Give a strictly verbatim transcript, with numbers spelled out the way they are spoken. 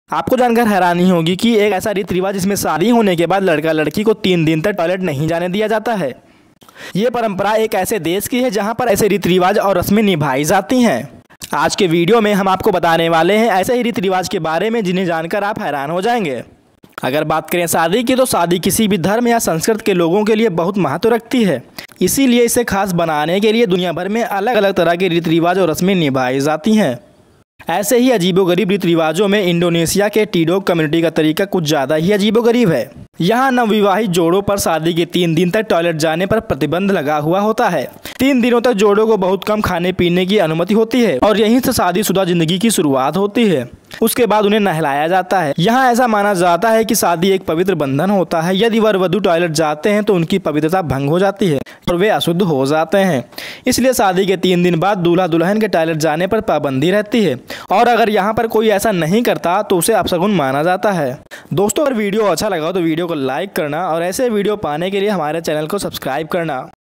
आपको जानकर हैरानी होगी कि एक ऐसा रीति रिवाज जिसमें शादी होने के बाद लड़का लड़की को तीन दिन तक टॉयलेट नहीं जाने दिया जाता है। ये परंपरा एक ऐसे देश की है जहां पर ऐसे रीति रिवाज और रस्में निभाई जाती हैं। आज के वीडियो में हम आपको बताने वाले हैं ऐसे ही रीति रिवाज के बारे में जिन्हें जानकर आप हैरान हो जाएंगे। अगर बात करें शादी की, तो शादी किसी भी धर्म या संस्कृति के लोगों के लिए बहुत महत्व रखती है। इसीलिए इसे खास बनाने के लिए दुनिया भर में अलग अलग तरह के रीति रिवाज और रस्में निभाई जाती हैं। ऐसे ही अजीबोगरीब रीति रिवाजों में इंडोनेशिया के टीडोक कम्युनिटी का तरीका कुछ ज़्यादा ही अजीबोगरीब है। यहाँ नवविवाहित जोड़ों पर शादी के तीन दिन तक टॉयलेट जाने पर प्रतिबंध लगा हुआ होता है। तीन दिनों तक जोड़ों को बहुत कम खाने पीने की अनुमति होती है और यहीं से शादीशुदा जिंदगी की शुरुआत होती है। उसके बाद उन्हें नहलाया जाता है। यहाँ ऐसा माना जाता है कि शादी एक पवित्र बंधन होता है। यदि वर वधु टॉयलेट जाते हैं तो उनकी पवित्रता भंग हो जाती है और वे अशुद्ध हो जाते हैं। इसलिए शादी के तीन दिन बाद दूल्हा दुल्हन के टॉयलेट जाने पर पाबंदी रहती है और अगर यहाँ पर कोई ऐसा नहीं करता तो उसे अपशगुन माना जाता है। दोस्तों, अगर वीडियो अच्छा लगा हो तो वीडियो को लाइक करना और ऐसे वीडियो पाने के लिए हमारे चैनल को सब्सक्राइब करना।